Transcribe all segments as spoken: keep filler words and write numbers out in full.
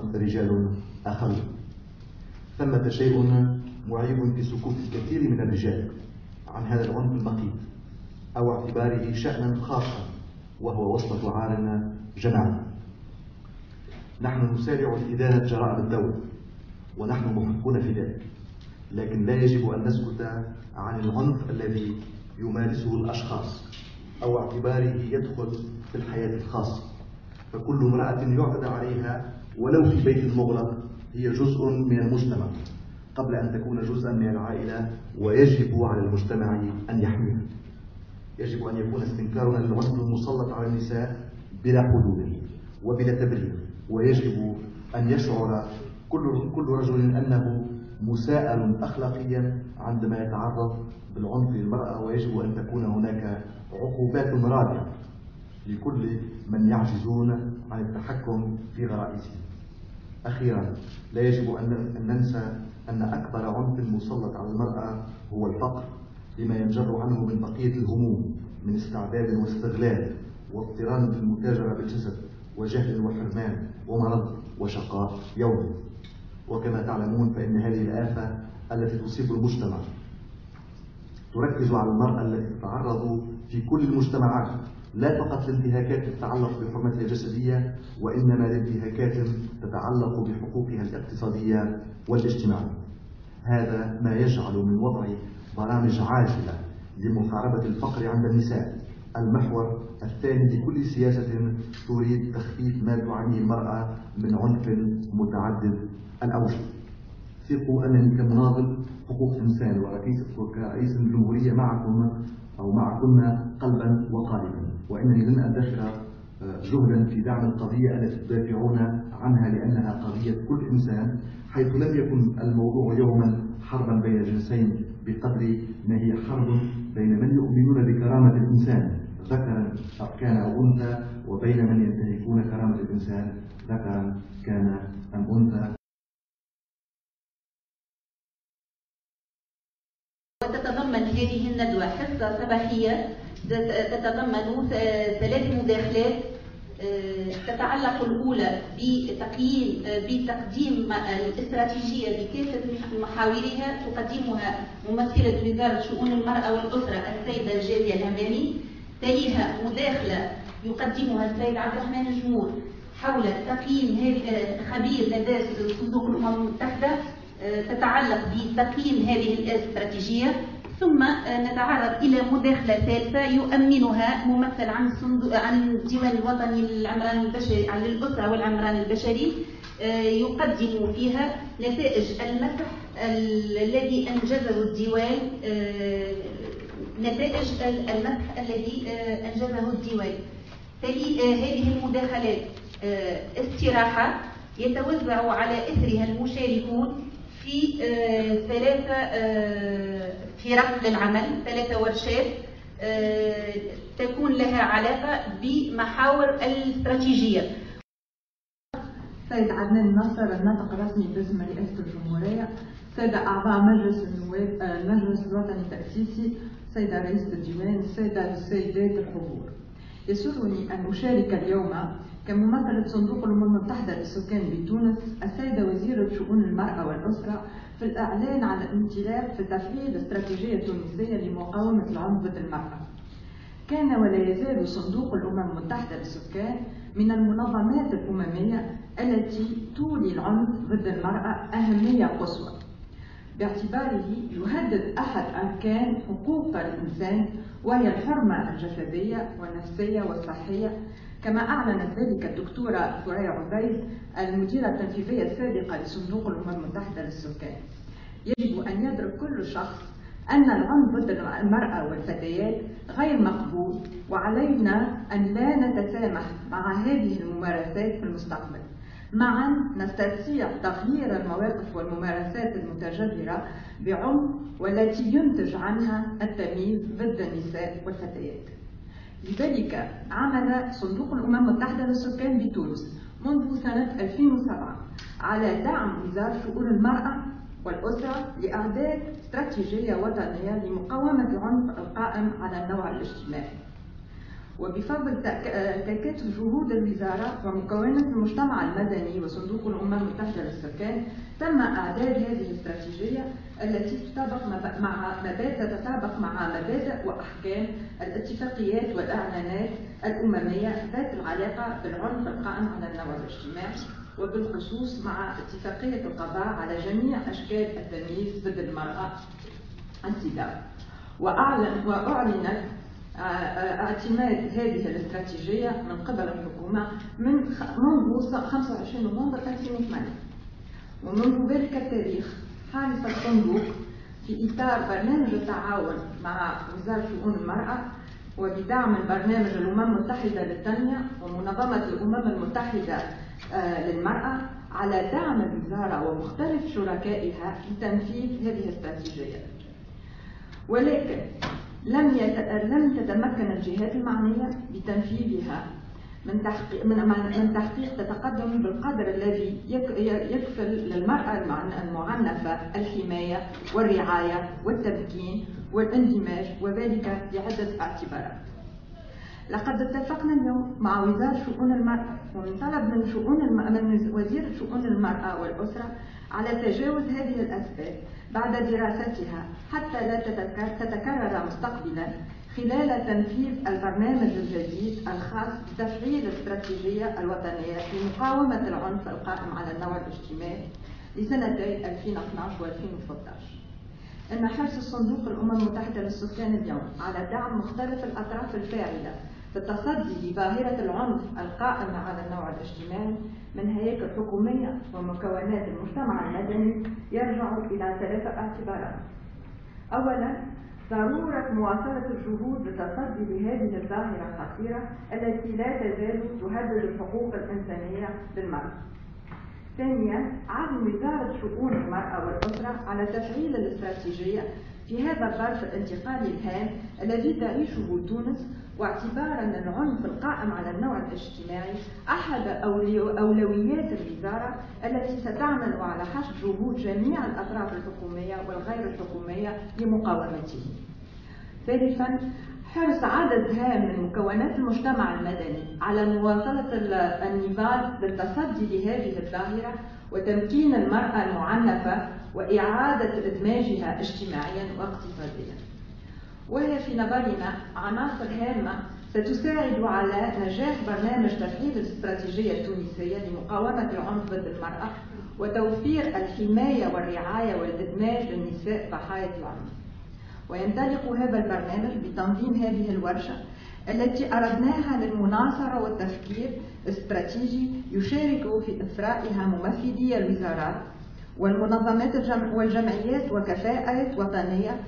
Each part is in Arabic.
رجال آخرون. ثمة شيء معيب في سكوت الكثير من الرجال عن هذا العنف المخيف أو اعتباره شأنا خاصا، وهو وصمة عار جماعي. نحن نسارع لإدانة جرائم الدولة ونحن محقون في ذلك، لكن لا يجب أن نسكت عن العنف الذي يمارسه الأشخاص أو اعتباره يدخل في الحياة الخاصة. فكل امرأة يعتدى عليها ولو في بيت مغلق هي جزء من المجتمع قبل أن تكون جزءا من العائلة، ويجب على المجتمع أن يحميها. يجب أن يكون استنكارنا للعنف المسلط على النساء بلا حدود وبلا تبرير، ويجب أن يشعر كل كل رجل أنه مساءل أخلاقيا عندما يتعرض بالعنف للمرأة، ويجب أن تكون هناك عقوبات رادعة لكل من يعجزون عن التحكم في غرائزهم. أخيرا، لا يجب أن ننسى أن أكبر عنف مسلط على المرأة هو الفقر، لما ينجر عنه من بقية الهموم من استعباد واستغلال واضطرار في المتاجرة بالجسد وجهل وحرمان ومرض وشقاء يومي. وكما تعلمون فإن هذه الآفة التي تصيب المجتمع تركز على المرأة التي تتعرض في كل المجتمعات، لا فقط لانتهاكات تتعلق بحرمتها الجسدية، وإنما لانتهاكات تتعلق بحقوقها الاقتصادية والاجتماعية. هذا ما يجعل من وضع برامج عاجلة لمحاربة الفقر عند النساء المحور الثاني لكل سياسة تريد تخفيف ما تعانيه المرأة من عنف متعدد الأوجه. ثقوا أنني كمناضل حقوق إنسان ورئيس كرئيس الجمهورية معكم أو معكن قلبا وقالبا، وإنني لن أدخر جهدا في دعم القضية التي تدافعون عنها، لأنها قضية كل إنسان، حيث لم يكن الموضوع يوما حربا بين الجنسين بقدر ما هي حرب بين من يؤمنون بكرامة الإنسان ذكرا كان أو أنثى، وبين من ينتهكون كرامة الإنسان ذكرا كان أم أنثى. وتتضمن هذه الندوة حصة صباحية تتضمن ثلاث مداخلات تتعلق الأولى بتقييم بتقديم الاستراتيجية بكافة محاورها تقدمها ممثلة وزارة شؤون المرأة والأسرة السيدة جارية الهمامي. تليها مداخلة يقدمها السيد عبد الرحمن الجمهور حول تقييم خبير لدى صندوق الأمم المتحدة تتعلق بتقييم هذه الاستراتيجية. ثم نتعرض إلى مداخلة ثالثة يؤمنها ممثل عن عن الديوان الوطني للعمران البشري عن الأسرة والعمران البشري، يقدم فيها نتائج المسح الذي أنجزه الديوان نتائج المسح الذي أنجزه الديوان. تلي هذه المداخلات استراحة يتوزع على إثرها المشاركون في ثلاثة فرق للعمل، ثلاثة ورشات تكون لها علاقة بمحاور الاستراتيجية. سيد عدنان نصر الناطق الرسمي باسم رئاسة الجمهورية، سادة أعضاء مجلس النواب المجلس الوطني التأسيسي، سيدة رئيسة الديوان، السادة السيدات الحضور، يسرني أن أشارك اليوم كممثلة صندوق الأمم المتحدة للسكان بتونس السيدة وزيرة شؤون المرأة والأسرة في الإعلان عن الانطلاق في تفعيل استراتيجية تونسية لمقاومة العنف ضد المرأة. كان ولا يزال صندوق الأمم المتحدة للسكان من المنظمات الأممية التي تولي العنف ضد المرأة أهمية قصوى، باعتباره يهدد أحد أركان حقوق الإنسان وهي الحرمة الجسدية والنفسية والصحية، كما أعلنت ذلك الدكتورة ثريا عبيد المديرة التنفيذية السابقة لصندوق الأمم المتحدة للسكان. يجب أن يدرك كل شخص أن العنف ضد المرأة والفتيات غير مقبول، وعلينا أن لا نتسامح مع هذه الممارسات في المستقبل. معا نستطيع تغيير المواقف والممارسات المتجذرة بعنف والتي ينتج عنها التمييز ضد النساء والفتيات. لذلك عمل صندوق الأمم المتحدة للسكان بتونس منذ سنة ألفين وسبعة على دعم وزارة شؤون المرأة والأسرة لإعداد استراتيجية وطنية لمقاومة العنف القائم على النوع الاجتماعي. وبفضل تكاتف جهود الوزارة ومكونات المجتمع المدني وصندوق الأمم المتحدة للسكان تم إعداد هذه الاستراتيجية التي تتطابق مع مبادئ تتطابق مع مبادئ وأحكام الاتفاقيات والإعلانات الأممية ذات العلاقة بالعنف القائم على النوع الاجتماعي، وبالخصوص مع اتفاقية القضاء على جميع أشكال التمييز ضد المرأة السيداء. وأعلن وأعلنت اعتماد هذه الاستراتيجية من قبل الحكومة من منذ خمسة وعشرين نوفمبر ألفين وثمانية. ومنذ ذلك التاريخ حرص الصندوق في إطار برنامج التعاون مع وزارة شؤون المرأة وبدعم البرنامج الأمم المتحدة للتنمية ومنظمة الأمم المتحدة للمرأة على دعم الوزارة ومختلف شركائها لتنفيذ هذه الاستراتيجية. ولكن لم لم تتمكن الجهات المعنية بتنفيذها من تحقيق من من تحقيق تقدم بالقدر الذي يكفل للمرأة المعنفة الحماية والرعاية والتمكين والاندماج، وذلك لعدة اعتبارات. لقد اتفقنا اليوم مع وزارة شؤون المرأة ومن طلب من شؤون الم... من وزير شؤون المرأة والأسرة على تجاوز هذه الأسباب بعد دراستها حتى لا تتكرر مستقبلا خلال تنفيذ البرنامج الجديد الخاص بتفعيل الاستراتيجية الوطنية لمقاومة العنف القائم على النوع الاجتماعي لسنتي ألفين واثناشر وألفين وثلاثة عشر. إن حرص الصندوق الأمم المتحدة للسكان اليوم على دعم مختلف الأطراف الفاعلة في التصدي لظاهرة العنف القائمة على النوع الاجتماعي من هياكل حكومية ومكونات المجتمع المدني يرجع إلى ثلاثة اعتبارات. أولاً، ضرورة مواصلة الجهود للتصدي لهذه الظاهرة الخطيرة التي لا تزال تهدد الحقوق الإنسانية للمرأة. ثانياً، عزم وزارة شؤون المرأة والأسرة على تفعيل الاستراتيجية في هذا الظرف الانتقالي الهام الذي تعيشه تونس، واعتبارا أن العنف القائم على النوع الاجتماعي أحد أولويات الوزارة التي ستعمل على حشد جهود جميع الأطراف الحكومية والغير الحكومية لمقاومته. ثالثا، حرص عدد هام من مكونات المجتمع المدني على مواصلة النضال للتصدي لهذه الظاهرة وتمكين المرأة المعنفة وإعادة إدماجها اجتماعيا واقتصاديا. وهي في نظرنا عناصر هامة ستساعد على نجاح برنامج تفعيل الاستراتيجية التونسية لمقاومة العنف ضد المرأة وتوفير الحماية والرعاية والإدماج للنساء ضحايا العنف. وينطلق هذا البرنامج بتنظيم هذه الورشة التي أردناها للمناصرة والتفكير استراتيجي يشارك في إثرائها ممثلي الوزارات والمنظمات والجمعيات وكفاءات وطنية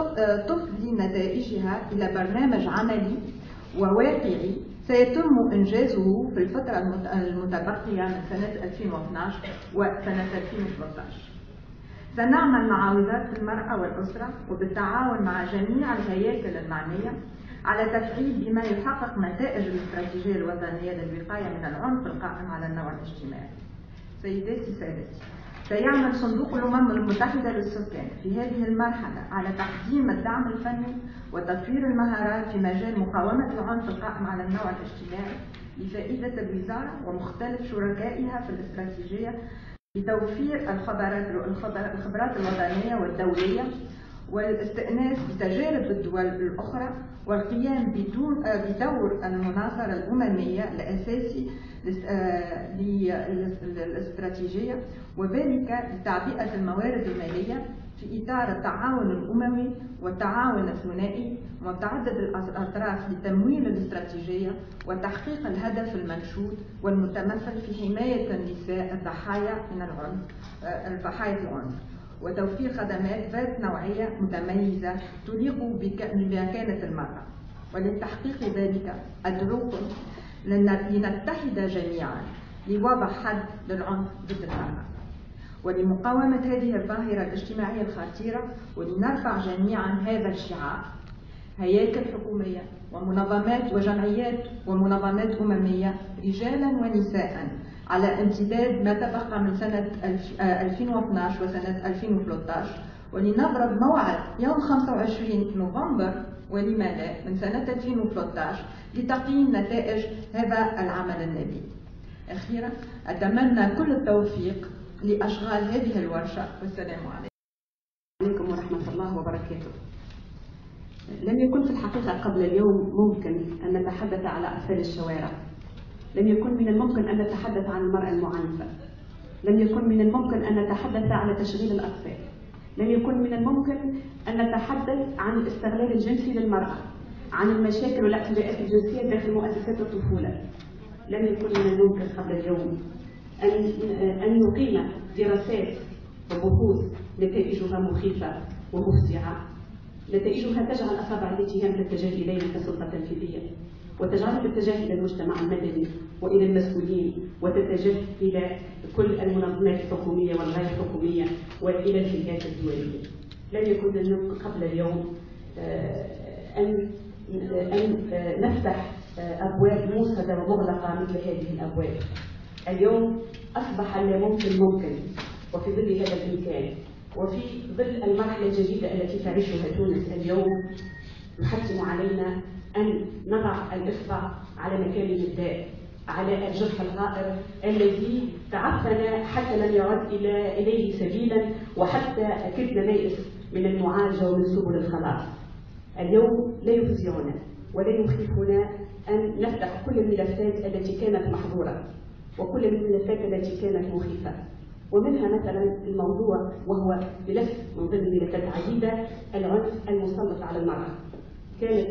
تفضي نتائجها إلى برنامج عملي وواقعي سيتم إنجازه في الفترة المتبقية من سنة ألفين واثناشر وسنة ألفين وثلاثة عشر. سنعمل مع وزارة المرأة والأسرة وبالتعاون مع جميع الهياكل المعنية على تفعيل بما يحقق نتائج الاستراتيجية الوطنية للوقاية من العنف القائم على النوع الاجتماعي. سيداتي سادتي، سيعمل صندوق الأمم المتحدة للسكان في هذه المرحلة على تقديم الدعم الفني وتطوير المهارات في مجال مقاومة العنف القائم على النوع الاجتماعي لفائدة الوزارة ومختلف شركائها في الاستراتيجية لتوفير الخبرات الخبرات الوطنية والدولية والاستئناس بتجارب الدول الأخرى والقيام بدون بدور المناصرة الأممية الأساسي للاستراتيجية، وذلك لتعبئة الموارد المالية في إطار التعاون الأممي والتعاون الثنائي ومتعدد الأطراف لتمويل الاستراتيجية وتحقيق الهدف المنشود والمتمثل في حماية النساء الضحايا من العنف ضحايا العنف وتوفير خدمات ذات نوعية متميزة تليق بمكانة المرأة. ولتحقيق ذلك أدعوكم لنتحد جميعا لوضع حد للعنف ضد المرأة ولمقاومة هذه الظاهرة الاجتماعية الخطيرة، ولنرفع جميعا هذا الشعار. هياكل حكومية ومنظمات وجمعيات ومنظمات أممية رجالا ونساء على امتداد ما تبقى من سنة ألفين واثناشر وسنة ألفين وثلاثة عشر ولنضرب موعد يوم خمسة وعشرين نوفمبر ولما لا من سنة ألفين وثلاثة عشر لتقييم نتائج هذا العمل النبيل. أخيرا أتمنى كل التوفيق لأشغال هذه الورشة، والسلام عليكم ورحمة الله وبركاته. لم يكن في الحقيقة قبل اليوم ممكن أن نتحدث على أطفال الشوارع، لم يكن من الممكن أن نتحدث عن المرأة المعنفة، لم يكن من الممكن أن نتحدث على تشغيل الأطفال، لم يكن من الممكن أن نتحدث عن الاستغلال الجنسي للمرأة، عن المشاكل والاعتداءات الجنسية داخل مؤسسات الطفولة. لم يكن من الممكن قبل اليوم أن أن نقيم دراسات وبحوث نتائجها مخيفة ومفزعة، نتائجها تجعل أصابع الاتهام تتجه إلينا كسلطة تنفيذية، وتجعلها تتجه إلى المجتمع المدني وإلى المسؤولين، وتتجه إلى كل المنظمات الحكومية والغير حكومية وإلى الهيئات الدولية. لم يكن لنا قبل اليوم أن أن نفتح أبواب موصدة ومغلقة مثل هذه الأبواب. اليوم أصبح لا ممكن ممكن، وفي ظل هذا الإمكان وفي ظل المرحلة الجديدة التي تعيشها تونس اليوم يحتم علينا أن نضع الإصبع على مكان الداء، على الجرح الغائر الذي تعفن حتى لم يعد إلى إليه سبيلا، وحتى كدنا نيأس من المعالجة ومن سبل الخلاص. اليوم لا يفزعنا ولا يخيفنا أن نفتح كل الملفات التي كانت محظورة وكل الملفات التي كانت مخيفة، ومنها مثلا الموضوع وهو ملف من ضمن ملفات عديدة، العنف المسلط على المرأة. كانت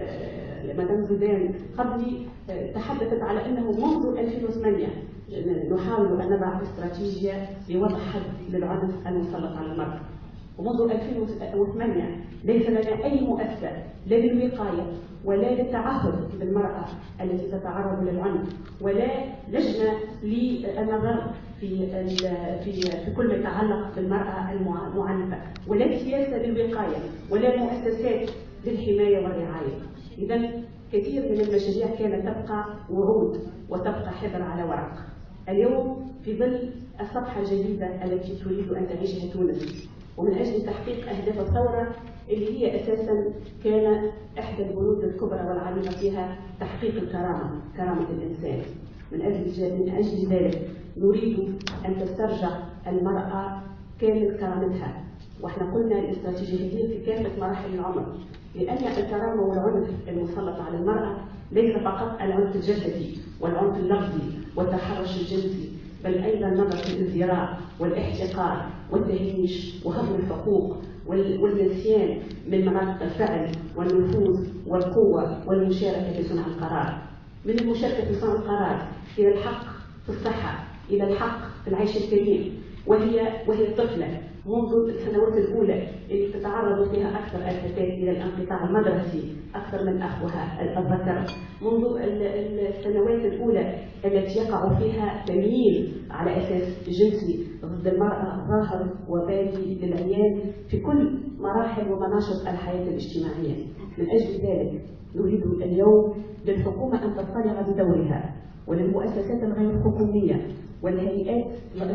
مدام زيدان قبلي تحدثت على أنه منذ ألفين وثمانية نحاول أن نضع استراتيجية لوضع حد للعنف المسلط على المرأة، ومنذ ألفين وثمانية ليس لنا أي مؤسسة لا للوقاية ولا للتعهد بالمرأة التي تتعرض للعنف، ولا لجنة للنظر في في في كل ما يتعلق بالمرأة المعنفة، ولا سياسة للوقاية ولا مؤسسات للحماية والرعاية. إذا كثير من المشاريع كانت تبقى وعود وتبقى حبر على ورق. اليوم في ظل الصفحة الجديدة التي تريد أن تعيشها تونس، ومن أجل تحقيق أهداف الثورة اللي هي أساسا كان إحدى البنود الكبرى والعميقة فيها تحقيق الكرامة، كرامة الإنسان. من أجل من أجل ذلك نريد أن تسترجع المرأة كامل كرامتها، واحنا قلنا الاستراتيجية في كافة مراحل العمر، لأن الكرامة والعنف المسلط على المرأة ليس فقط العنف الجسدي والعنف اللفظي والتحرش الجنسي، بل أيضا نظر في الازدراء والاحتقار والتهميش وهضم الحقوق والنسيان من مناطق الفعل والنفوذ والقوة والمشاركة في صنع القرار، من المشاركة في صنع القرار إلى الحق في الصحة، إلى الحق في العيش الكريم، وهي وهي طفلة منذ السنوات الأولى اللي تتعرض فيها أكثر الفتاة إلى الانقطاع المدرسي أكثر من أخوها الذكر، منذ السنوات الأولى التي يقع فيها تمييز على أساس جنسي ضد المرأة ظاهر وبادي للعيان في كل مراحل ومناشط الحياة الاجتماعية. من أجل ذلك نريد اليوم للحكومة أن تطلع بدورها، وللمؤسسات الغير حكومية والهيئات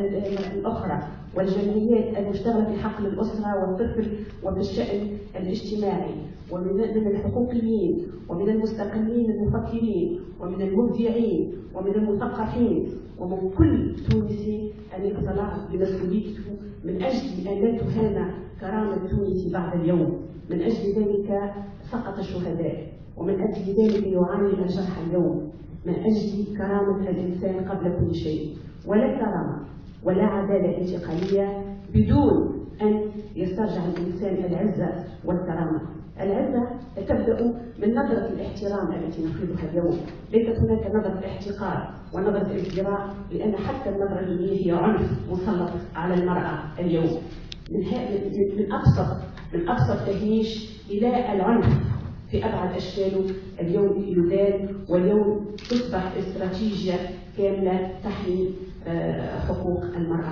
الأخرى والجمعيات المشتغلة في حقل الأسرة والطفل وفي الشأن الاجتماعي، ومن الحقوقيين ومن المستقلين المفكرين ومن المبدعين ومن المثقفين ومن كل تونسي أن يطلع بمسؤوليته من أجل أن لا تهان كرامة تونس بعد اليوم. من أجل ذلك سقط الشهداء، ومن أجل ذلك يعاني الجرحى اليوم، من أجل كرامة الإنسان قبل كل شيء. ولا كرامة ولا عدالة انتقالية بدون أن يسترجع الإنسان العزة والكرامة. العزة تبدأ من نظرة الاحترام التي نفرضها اليوم، ليست هناك نظرة احتقار ونظرة ازدراء، لأن حتى النظرة الدينية هي عنف مسلط على المرأة اليوم، من من أبسط من أبسط تهميش إلى العنف في أبعد أشكاله اليوم يدان، واليوم تصبح استراتيجية كاملة تحمي حقوق المرأة.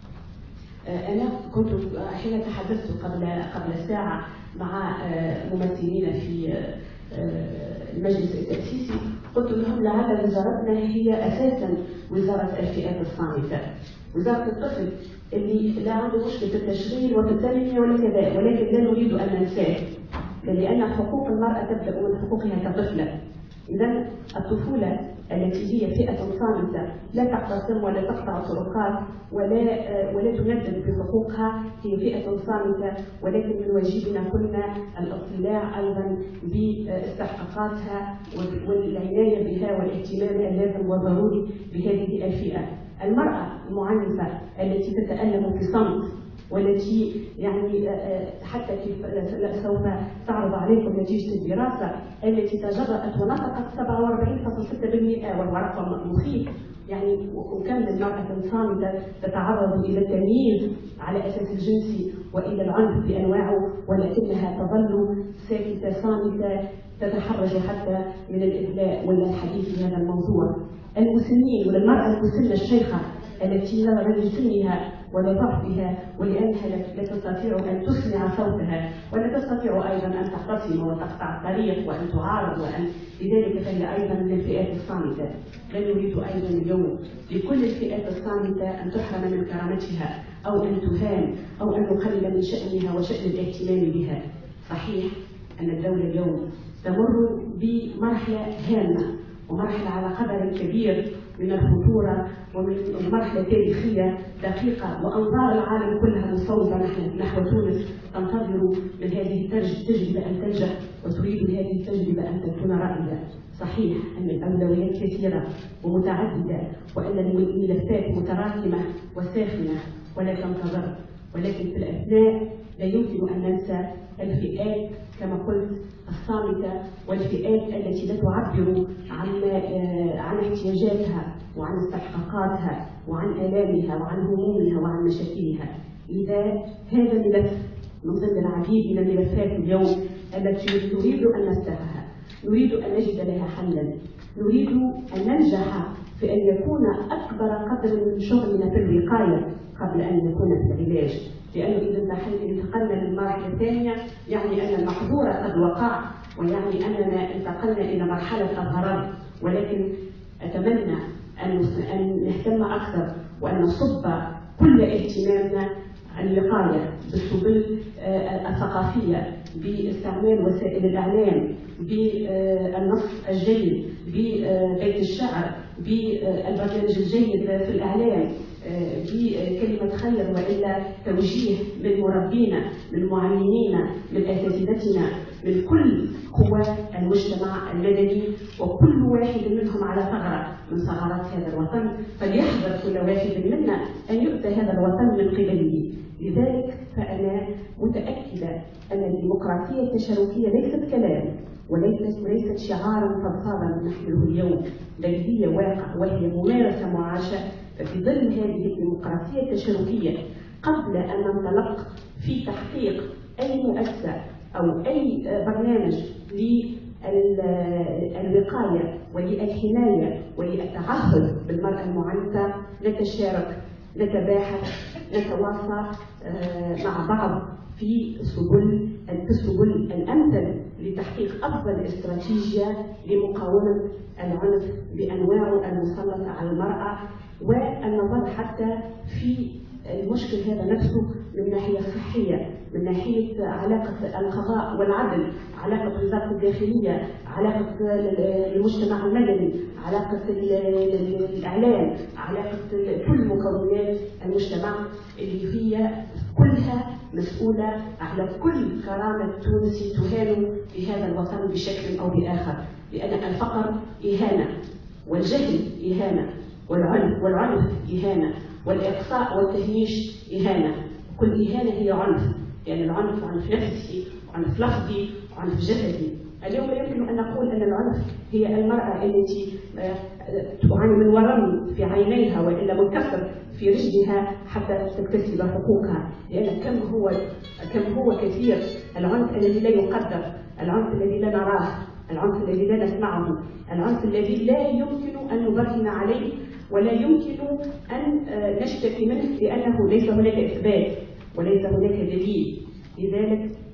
أنا كنت حين تحدثت قبل قبل ساعة مع ممثلين في المجلس التأسيسي قلت لهم لعل وزارتنا هي أساسا وزارة الفئات الصامتة، وزارة الطفل اللي لا عنده مشكلة في التشغيل وفي التنمية ولا كذا، ولكن لا نريد أن ننساه، لأن حقوق المرأة تبدأ من حقوقها كطفلة. إذا الطفولة التي هي فئة صامتة لا تعتصم ولا تقطع طرقات ولا ولا تندد بحقوقها، هي فئة صامتة، ولكن من واجبنا كلنا الاطلاع أيضا باستحقاقاتها والعناية بها والاهتمام اللازم والضروري بهذه الفئة. المرأة المعنفة التي تتألم في صمت، والتي يعني حتى كيف سوف تعرض عليكم نتيجة الدراسة التي تجرأت ونطقت سبعة وأربعين فاصلة ستة بالمئة، وهو رقم مخيف. يعني وكم من امرأة صامتة تتعرض إلى التمييز على أساس الجنسي وإلى العنف بأنواعه، ولكنها تظل ساكتة صامتة تتحرج حتى من الإدلاء ولا الحديث في هذا الموضوع. المسنين والمرأة المسنة الشيخة التي لا من سنها ولا ضعفها ولأنها لا تستطيع أن تسمع صوتها ولا تستطيع أيضا أن تعتصم وتقطع الطريق وأن تعارض، وأن لذلك فهي أيضا من الفئات الصامتة. لا نريد أيضا اليوم لكل الفئات الصامتة أن تحرم من كرامتها أو أن تهان أو أن نقلل من شأنها وشأن الاهتمام بها. صحيح أن الدولة اليوم تمر بمرحلة هامة ومرحلة على قدر كبير من الخطورة ومن مرحلة تاريخية دقيقة، وأنظار العالم كلها مصوبة نحو تونس تنتظر من هذه التجربة أن تنجح وتريد من هذه التجربة أن تكون رائدة. صحيح أن الأولويات كثيرة ومتعددة وأن الملفات متراكمة وساخنة ولا تنتظر، ولكن في الأثناء لا يمكن أن ننسى الفئات كما قلت الصامتة والفئات التي لا تعبر عن عن احتياجاتها وعن استحقاقاتها وعن آلامها وعن همومها وعن مشاكلها. إذا هذا ملف من ضمن العديد من الملفات اليوم التي نريد أن نفتحها، نريد أن نجد لها حلا، نريد أن ننجح في أن يكون أكبر قدر من شغلنا في الوقاية قبل أن نكون في العلاج، لأنه إذا انتقلنا للمرحلة الثانية يعني أن المحظور قد وقع، ويعني أننا انتقلنا إلى مرحلة الضرر. ولكن أتمنى أن نهتم أكثر وأن نصب كل اهتمامنا الوقاية بالسبل الثقافية، باستعمال وسائل الإعلام، بالنص الجيد، ببيت الشعر، بالبرنامج الجيد في الإعلام، بكلمة خير وإلا توجيه من مربينا، من معلمينا، من أساتذتنا، من كل قوى المجتمع المدني، وكل واحد منهم على ثغرة من ثغرات هذا الوطن، فليحذر كل واحد منا أن يؤتى هذا الوطن من قبله. لذلك فأنا متأكدة أن الديمقراطية التشاركية ليست كلام وليست ليست شعارا فضفاضا نحمله اليوم، بل هي واقع وهي ممارسة معاشة. ففي ظل هذه الديمقراطية التشاركية قبل أن ننطلق في تحقيق أي مؤسسة أو أي برنامج للوقاية وللحماية وللتعهد بالمرأة المعنفة، نتشارك، نتباحث، نتواصى مع بعض في سبل السبل الأمثل لتحقيق أفضل استراتيجية لمقاومة العنف بأنواعه المسلطة على المرأة، والنظر حتى في المشكل هذا نفسه من ناحية صحية، من ناحية علاقة القضاء والعدل، علاقة وزارة الداخلية، علاقة المجتمع المدني، علاقة الإعلام، علاقة كل مكونات المجتمع اللي هي كلها مسؤولة على كل كرامة تونسي تهان في هذا الوطن بشكل أو بآخر، لأن الفقر إهانة، والجهل إهانة، والعنف والعنف إهانة، والإقصاء والتهميش إهانة. كل إهانة هي عنف، يعني العنف عنف نفسي وعنف لفظي وعنف جسدي. اليوم يمكن أن نقول أن العنف هي المرأة التي تعاني من ورم في عينيها وإلا منكسر في رجلها حتى تكتسب حقوقها، لأن كم هو كم هو كثير العنف الذي لا يقدر، العنف الذي لا نراه، العنف الذي لا نسمعه، العنف الذي لا يمكن أن نبرهن عليه ولا يمكن أن نشتكي منه، لأنه ليس هناك إثبات وليس هناك دليل. لذلك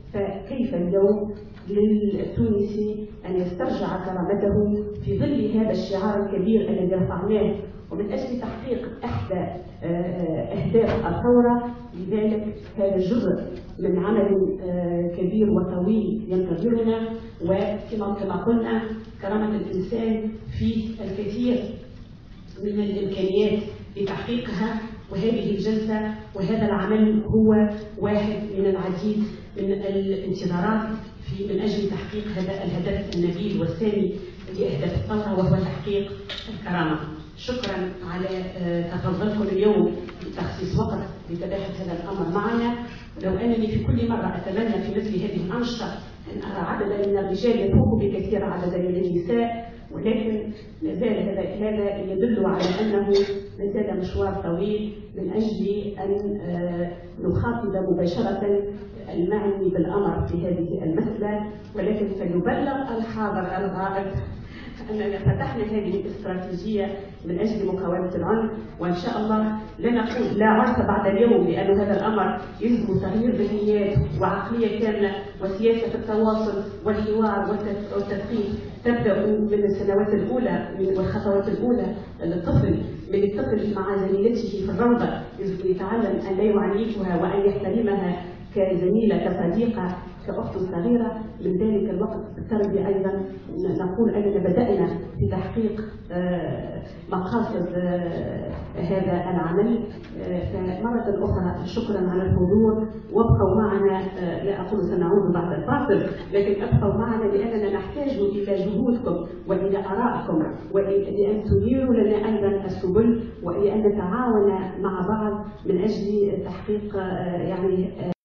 فكيف اليوم للتونسي أن يسترجع كرامته في ظل هذا الشعار الكبير الذي رفعناه ومن أجل تحقيق إحدى أهداف الثورة؟ لذلك هذا جزء من عمل كبير وطويل ينتظرنا، وكما قلنا كرامة الإنسان في الكثير من الإمكانيات لتحقيقها، وهذه الجلسة وهذا العمل هو واحد من العديد من الانتظارات في من أجل تحقيق هذا الهدف النبيل والسامي لأهداف الثورة، وهو تحقيق الكرامة. شكرا على تفضلكم اليوم بتخصيص وقت لتباحث هذا الأمر معنا. لو أنني في كل مرة أتمنى في مثل هذه الأنشطة أن أرى عددا من الرجال يفوق بكثير عددا من النساء، ولكن ما زال هذا هذا يدل على أنه ما زال مشوار طويل من أجل أن نخاطب مباشرة المعني بالأمر في هذه المسألة، ولكن فليبلغ الحاضر الغائب أننا فتحنا هذه الاستراتيجية من أجل مقاومة العنف، وإن شاء الله لا نقول لا عنف بعد اليوم، لأن هذا الأمر يلزم تغيير ذهنيات وعقلية كاملة وسياسة التواصل والحوار والتثقيف تبدأ من السنوات الأولى والخطوات الأولى للطفل، من الطفل مع زميلته في الروضة يتعلم أن لا يعنفها وأن يحترمها كزميلة كصديقة كأخت صغيرة. من ذلك الوقت التربية أيضا نقول أننا بدأنا في تحقيق مقاصد هذا العمل. فمرة أخرى شكرا على الحضور، وابقوا معنا، لا أقول سنعود بعد الفاصل، لكن ابقوا معنا لأننا نحتاج إلى جهودكم وإلى آرائكم ولأن تنيروا لنا أيضا السبل، ولأن نتعاون مع بعض من أجل تحقيق يعني